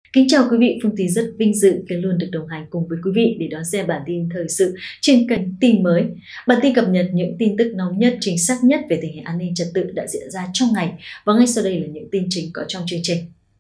Kính chào quý vị, Phương Thúy rất vinh dự khi luôn được đồng hành cùng với quý vị để đón xem bản tin thời sự trên kênh Tin Mới. Bản tin cập nhật những tin tức nóng nhất, chính xác nhất về tình hình an ninh trật tự đã diễn ra trong ngày. Và ngay sau đây là những tin chính có trong chương trình.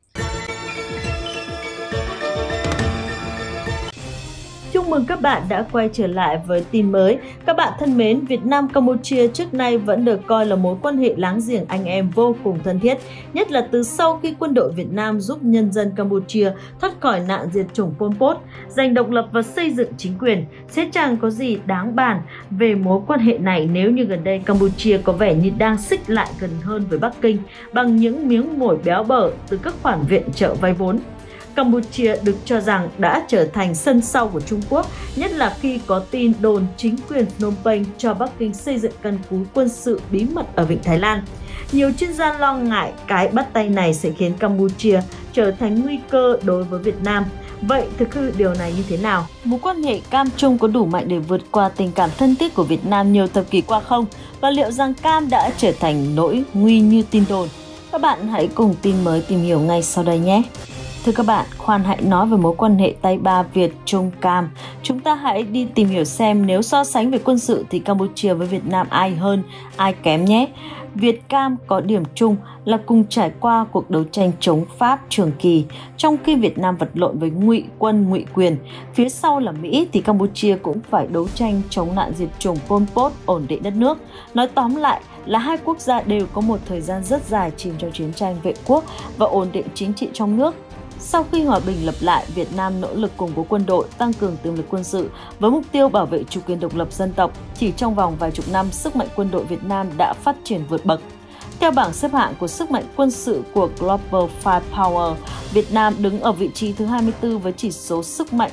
Chúc mừng các bạn đã quay trở lại với Tin Mới. Các bạn thân mến, Việt Nam Campuchia trước nay vẫn được coi là mối quan hệ láng giềng anh em vô cùng thân thiết, nhất là từ sau khi quân đội Việt Nam giúp nhân dân Campuchia thoát khỏi nạn diệt chủng Pol Pot, giành độc lập và xây dựng chính quyền. Sẽ chẳng có gì đáng bàn về mối quan hệ này nếu như gần đây Campuchia có vẻ như đang xích lại gần hơn với Bắc Kinh bằng những miếng mồi béo bở từ các khoản viện trợ vay vốn. Campuchia được cho rằng đã trở thành sân sau của Trung Quốc, nhất là khi có tin đồn chính quyền Phnom Penh cho Bắc Kinh xây dựng căn cứ quân sự bí mật ở Vịnh Thái Lan. Nhiều chuyên gia lo ngại cái bắt tay này sẽ khiến Campuchia trở thành nguy cơ đối với Việt Nam. Vậy thực hư điều này như thế nào? Mối quan hệ Cam Trung có đủ mạnh để vượt qua tình cảm thân thiết của Việt Nam nhiều thập kỷ qua không? Và liệu rằng Cam đã trở thành nỗi nguy như tin đồn? Các bạn hãy cùng Tin Mới tìm hiểu ngay sau đây nhé! Thưa các bạn, khoan hãy nói về mối quan hệ Tay Ba Việt Trung Cam. Chúng ta hãy đi tìm hiểu xem nếu so sánh về quân sự thì Campuchia với Việt Nam ai hơn, ai kém nhé. Việt Cam có điểm chung là cùng trải qua cuộc đấu tranh chống Pháp trường kỳ, trong khi Việt Nam vật lộn với ngụy quân ngụy quyền. Phía sau là Mỹ thì Campuchia cũng phải đấu tranh chống nạn diệt chủng Pol Pot, ổn định đất nước. Nói tóm lại là hai quốc gia đều có một thời gian rất dài chìm trong chiến tranh vệ quốc và ổn định chính trị trong nước. Sau khi hòa bình lập lại, Việt Nam nỗ lực củng cố quân đội, tăng cường tiềm lực quân sự với mục tiêu bảo vệ chủ quyền độc lập dân tộc. Chỉ trong vòng vài chục năm, sức mạnh quân đội Việt Nam đã phát triển vượt bậc. Theo bảng xếp hạng của sức mạnh quân sự của Global Firepower, Việt Nam đứng ở vị trí thứ 24 với chỉ số sức mạnh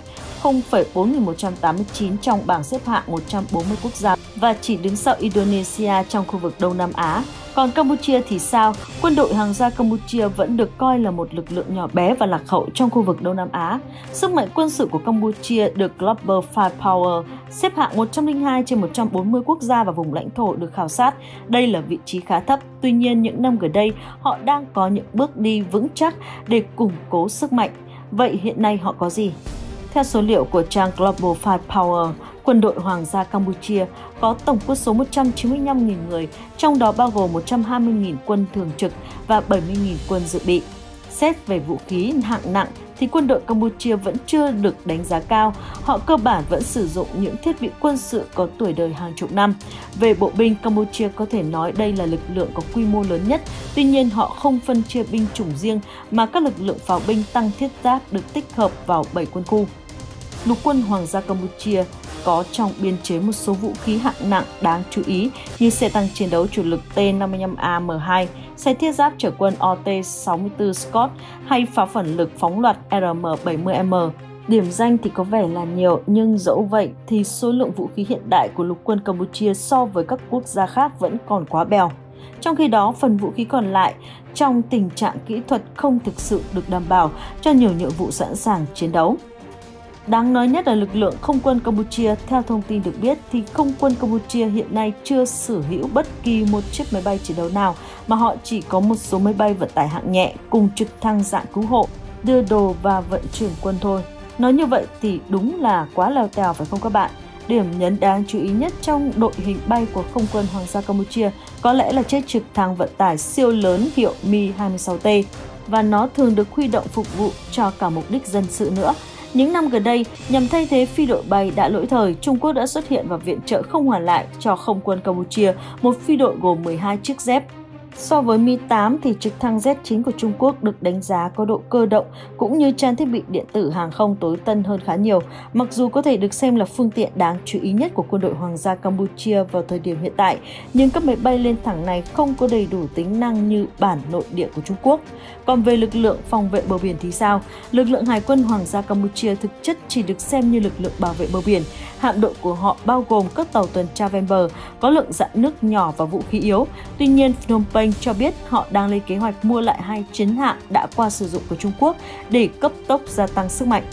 0,4189 trong bảng xếp hạng 140 quốc gia và chỉ đứng sau Indonesia trong khu vực Đông Nam Á. Còn Campuchia thì sao? Quân đội Hoàng gia Campuchia vẫn được coi là một lực lượng nhỏ bé và lạc hậu trong khu vực Đông Nam Á. Sức mạnh quân sự của Campuchia được Global Firepower xếp hạng 102 trên 140 quốc gia và vùng lãnh thổ được khảo sát. Đây là vị trí khá thấp, tuy nhiên những năm gần đây họ đang có những bước đi vững chắc để củng cố sức mạnh. Vậy hiện nay họ có gì? Theo số liệu của trang Global Firepower, quân đội Hoàng gia Campuchia có tổng quân số 195.000 người, trong đó bao gồm 120.000 quân thường trực và 70.000 quân dự bị. Xét về vũ khí hạng nặng thì quân đội Campuchia vẫn chưa được đánh giá cao, họ cơ bản vẫn sử dụng những thiết bị quân sự có tuổi đời hàng chục năm. Về bộ binh, Campuchia có thể nói đây là lực lượng có quy mô lớn nhất, tuy nhiên họ không phân chia binh chủng riêng mà các lực lượng pháo binh tăng thiết giáp được tích hợp vào 7 quân khu. Lục quân Hoàng gia Campuchia có trong biên chế một số vũ khí hạng nặng đáng chú ý như xe tăng chiến đấu chủ lực T-55A-M2, xe thiết giáp chở quân OT-64 Scott hay pháo phản lực phóng loạt RM-70M. Điểm danh thì có vẻ là nhiều, nhưng dẫu vậy thì số lượng vũ khí hiện đại của lục quân Campuchia so với các quốc gia khác vẫn còn quá bèo. Trong khi đó, phần vũ khí còn lại trong tình trạng kỹ thuật không thực sự được đảm bảo cho nhiều nhiệm vụ sẵn sàng chiến đấu. Đáng nói nhất là lực lượng không quân Campuchia. Theo thông tin được biết thì không quân Campuchia hiện nay chưa sở hữu bất kỳ một chiếc máy bay chiến đấu nào, mà họ chỉ có một số máy bay vận tải hạng nhẹ cùng trực thăng dạng cứu hộ, đưa đồ và vận chuyển quân thôi. Nói như vậy thì đúng là quá lèo tèo phải không các bạn? Điểm nhấn đáng chú ý nhất trong đội hình bay của không quân Hoàng gia Campuchia có lẽ là chiếc trực thăng vận tải siêu lớn hiệu Mi-26T, và nó thường được huy động phục vụ cho cả mục đích dân sự nữa. Những năm gần đây, nhằm thay thế phi đội bay đã lỗi thời, Trung Quốc đã xuất hiện và viện trợ không hoàn lại cho không quân Campuchia một phi đội gồm 12 chiếc Z. So với Mi-8 thì trực thăng Z9 của Trung Quốc được đánh giá có độ cơ động cũng như trang thiết bị điện tử hàng không tối tân hơn khá nhiều, mặc dù có thể được xem là phương tiện đáng chú ý nhất của quân đội Hoàng gia Campuchia vào thời điểm hiện tại, nhưng các máy bay lên thẳng này không có đầy đủ tính năng như bản nội địa của Trung Quốc. Còn về lực lượng phòng vệ bờ biển thì sao? Lực lượng Hải quân Hoàng gia Campuchia thực chất chỉ được xem như lực lượng bảo vệ bờ biển. Hạm đội của họ bao gồm các tàu tuần tra ven bờ, có lượng dạn nước nhỏ và vũ khí yếu. Tuy nhiên, Phnom Penh cho biết họ đang lên kế hoạch mua lại 2 chiến hạm đã qua sử dụng của Trung Quốc để cấp tốc gia tăng sức mạnh.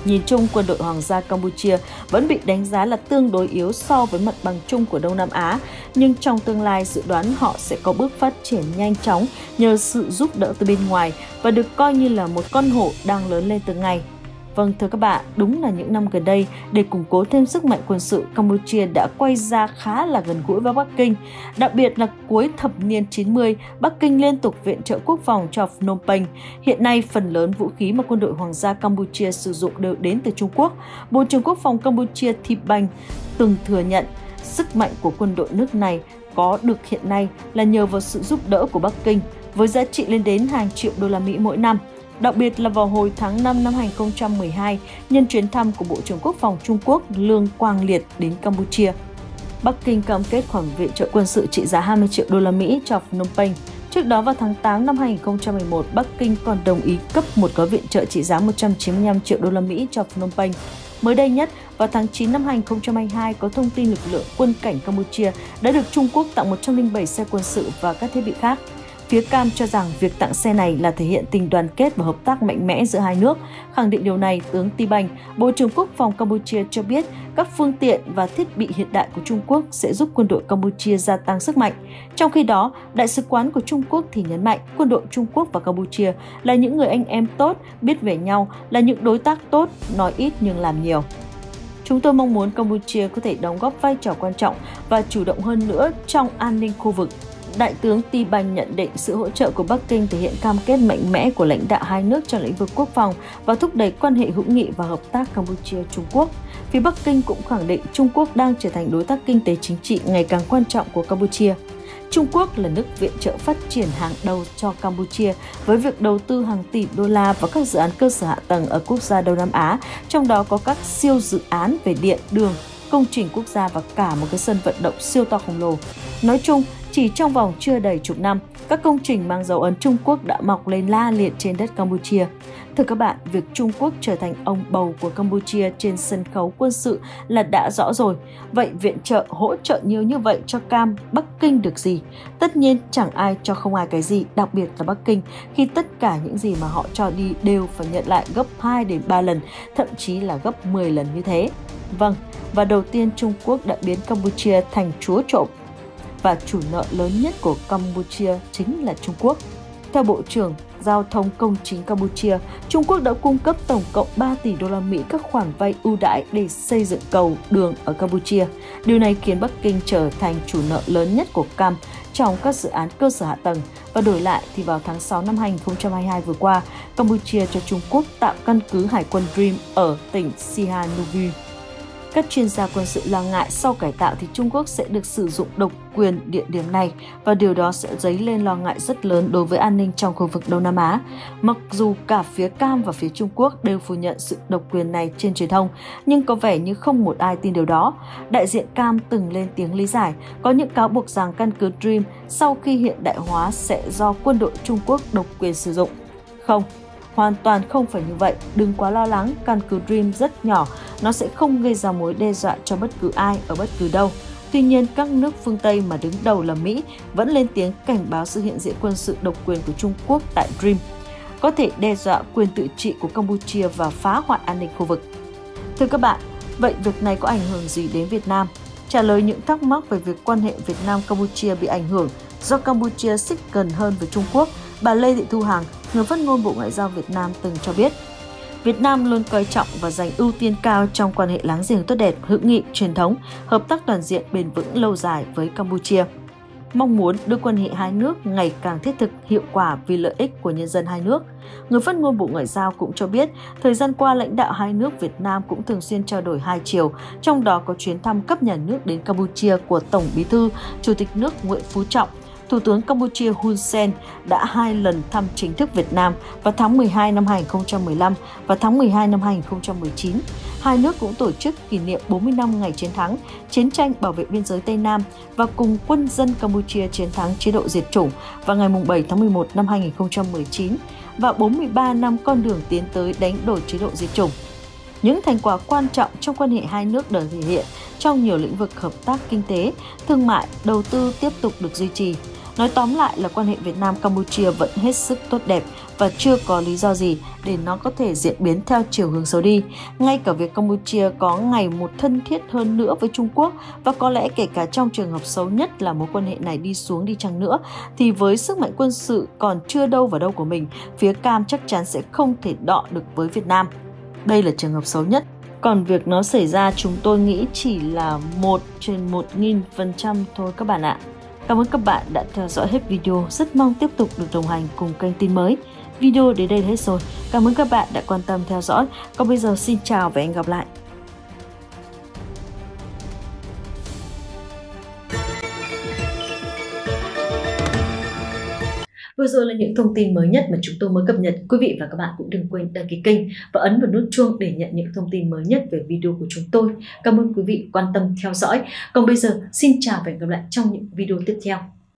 Nhìn chung, quân đội Hoàng gia Campuchia vẫn bị đánh giá là tương đối yếu so với mặt bằng chung của Đông Nam Á, nhưng trong tương lai dự đoán họ sẽ có bước phát triển nhanh chóng nhờ sự giúp đỡ từ bên ngoài và được coi như là một con hổ đang lớn lên từng ngày. Vâng, thưa các bạn, đúng là những năm gần đây, để củng cố thêm sức mạnh quân sự, Campuchia đã quay ra khá là gần gũi với Bắc Kinh. Đặc biệt là cuối thập niên 90, Bắc Kinh liên tục viện trợ quốc phòng cho Phnom Penh. Hiện nay, phần lớn vũ khí mà quân đội Hoàng gia Campuchia sử dụng đều đến từ Trung Quốc. Bộ trưởng Quốc phòng Campuchia Thi Banh từng thừa nhận sức mạnh của quân đội nước này có được hiện nay là nhờ vào sự giúp đỡ của Bắc Kinh, với giá trị lên đến hàng triệu đô la Mỹ mỗi năm. Đặc biệt là vào hồi tháng 5 năm 2012, nhân chuyến thăm của Bộ trưởng Quốc phòng Trung Quốc Lương Quang Liệt đến Campuchia. Bắc Kinh cam kết khoản viện trợ quân sự trị giá 20 triệu đô la Mỹ cho Phnom Penh. Trước đó vào tháng 8 năm 2011, Bắc Kinh còn đồng ý cấp một gói viện trợ trị giá 195 triệu đô la Mỹ cho Phnom Penh. Mới đây nhất, vào tháng 9 năm 2022, có thông tin lực lượng quân cảnh Campuchia đã được Trung Quốc tặng 107 xe quân sự và các thiết bị khác. Phía Cam cho rằng việc tặng xe này là thể hiện tình đoàn kết và hợp tác mạnh mẽ giữa hai nước. Khẳng định điều này, tướng Thi Banh, Bộ trưởng Quốc phòng Campuchia cho biết các phương tiện và thiết bị hiện đại của Trung Quốc sẽ giúp quân đội Campuchia gia tăng sức mạnh. Trong khi đó, Đại sứ quán của Trung Quốc thì nhấn mạnh quân đội Trung Quốc và Campuchia là những người anh em tốt, biết về nhau, là những đối tác tốt, nói ít nhưng làm nhiều. Chúng tôi mong muốn Campuchia có thể đóng góp vai trò quan trọng và chủ động hơn nữa trong an ninh khu vực. Đại tướng Thi Banh nhận định sự hỗ trợ của Bắc Kinh thể hiện cam kết mạnh mẽ của lãnh đạo hai nước trong lĩnh vực quốc phòng và thúc đẩy quan hệ hữu nghị và hợp tác Campuchia-Trung Quốc. Phía Bắc Kinh cũng khẳng định Trung Quốc đang trở thành đối tác kinh tế chính trị ngày càng quan trọng của Campuchia. Trung Quốc là nước viện trợ phát triển hàng đầu cho Campuchia với việc đầu tư hàng tỷ đô la vào các dự án cơ sở hạ tầng ở quốc gia Đông Nam Á, trong đó có các siêu dự án về điện, đường, công trình quốc gia và cả một cái sân vận động siêu to khổng lồ. Nói chung, chỉ trong vòng chưa đầy chục năm, các công trình mang dấu ấn Trung Quốc đã mọc lên la liệt trên đất Campuchia. Thưa các bạn, việc Trung Quốc trở thành ông bầu của Campuchia trên sân khấu quân sự là đã rõ rồi. Vậy viện trợ, hỗ trợ nhiều như vậy cho Cam, Bắc Kinh được gì? Tất nhiên chẳng ai cho không ai cái gì, đặc biệt là Bắc Kinh, khi tất cả những gì mà họ cho đi đều phải nhận lại gấp 2 đến 3 lần, thậm chí là gấp 10 lần như thế. Vâng, và đầu tiên Trung Quốc đã biến Campuchia thành chúa trộm. Và chủ nợ lớn nhất của Campuchia chính là Trung Quốc. Theo Bộ trưởng Giao thông Công chính Campuchia, Trung Quốc đã cung cấp tổng cộng 3 tỷ đô la Mỹ các khoản vay ưu đãi để xây dựng cầu, đường ở Campuchia. Điều này khiến Bắc Kinh trở thành chủ nợ lớn nhất của Cam trong các dự án cơ sở hạ tầng. Và đổi lại thì vào tháng 6 năm 2022 vừa qua, Campuchia cho Trung Quốc tạo căn cứ hải quân Dream ở tỉnh Sihanoukville. Các chuyên gia quân sự lo ngại sau cải tạo thì Trung Quốc sẽ được sử dụng độc quyền địa điểm này và điều đó sẽ dấy lên lo ngại rất lớn đối với an ninh trong khu vực Đông Nam Á. Mặc dù cả phía Cam và phía Trung Quốc đều phủ nhận sự độc quyền này trên truyền thông, nhưng có vẻ như không một ai tin điều đó. Đại diện Cam từng lên tiếng lý giải, có những cáo buộc rằng căn cứ Dream sau khi hiện đại hóa sẽ do quân đội Trung Quốc độc quyền sử dụng. Không. Hoàn toàn không phải như vậy, đừng quá lo lắng, căn cứ Dream rất nhỏ, nó sẽ không gây ra mối đe dọa cho bất cứ ai ở bất cứ đâu. Tuy nhiên, các nước phương Tây mà đứng đầu là Mỹ vẫn lên tiếng cảnh báo sự hiện diện quân sự độc quyền của Trung Quốc tại Dream, có thể đe dọa quyền tự trị của Campuchia và phá hoại an ninh khu vực. Thưa các bạn, vậy việc này có ảnh hưởng gì đến Việt Nam? Trả lời những thắc mắc về việc quan hệ Việt Nam-Campuchia bị ảnh hưởng do Campuchia xích gần hơn với Trung Quốc, bà Lê Thị Thu Hằng, người phát ngôn Bộ Ngoại giao Việt Nam từng cho biết, Việt Nam luôn coi trọng và dành ưu tiên cao trong quan hệ láng giềng tốt đẹp, hữu nghị, truyền thống, hợp tác toàn diện bền vững lâu dài với Campuchia. Mong muốn đưa quan hệ hai nước ngày càng thiết thực, hiệu quả vì lợi ích của nhân dân hai nước. Người phát ngôn Bộ Ngoại giao cũng cho biết, thời gian qua lãnh đạo hai nước Việt Nam cũng thường xuyên trao đổi hai chiều, trong đó có chuyến thăm cấp nhà nước đến Campuchia của Tổng Bí thư, Chủ tịch nước Nguyễn Phú Trọng. Thủ tướng Campuchia Hun Sen đã 2 lần thăm chính thức Việt Nam vào tháng 12 năm 2015 và tháng 12 năm 2019. Hai nước cũng tổ chức kỷ niệm 40 năm ngày chiến thắng, chiến tranh bảo vệ biên giới Tây Nam và cùng quân dân Campuchia chiến thắng chế độ diệt chủng vào ngày 7 tháng 11 năm 2019 và 43 năm con đường tiến tới đánh đổ chế độ diệt chủng. Những thành quả quan trọng trong quan hệ hai nước được thể hiện trong nhiều lĩnh vực hợp tác kinh tế, thương mại, đầu tư tiếp tục được duy trì. Nói tóm lại là quan hệ Việt Nam-Campuchia vẫn hết sức tốt đẹp và chưa có lý do gì để nó có thể diễn biến theo chiều hướng xấu đi. Ngay cả việc Campuchia có ngày một thân thiết hơn nữa với Trung Quốc và có lẽ kể cả trong trường hợp xấu nhất là mối quan hệ này đi xuống đi chăng nữa thì với sức mạnh quân sự còn chưa đâu vào đâu của mình, phía Cam chắc chắn sẽ không thể đọ được với Việt Nam. Đây là trường hợp xấu nhất. Còn việc nó xảy ra chúng tôi nghĩ chỉ là 1/1000% thôi các bạn ạ. Cảm ơn các bạn đã theo dõi hết video, rất mong tiếp tục được đồng hành cùng kênh tin mới. Video đến đây là hết rồi. Cảm ơn các bạn đã quan tâm theo dõi. Còn bây giờ xin chào và hẹn gặp lại. Vừa rồi là những thông tin mới nhất mà chúng tôi mới cập nhật. Quý vị và các bạn cũng đừng quên đăng ký kênh và ấn vào nút chuông để nhận những thông tin mới nhất về video của chúng tôi. Cảm ơn quý vị quan tâm theo dõi. Còn bây giờ, xin chào và hẹn gặp lại trong những video tiếp theo.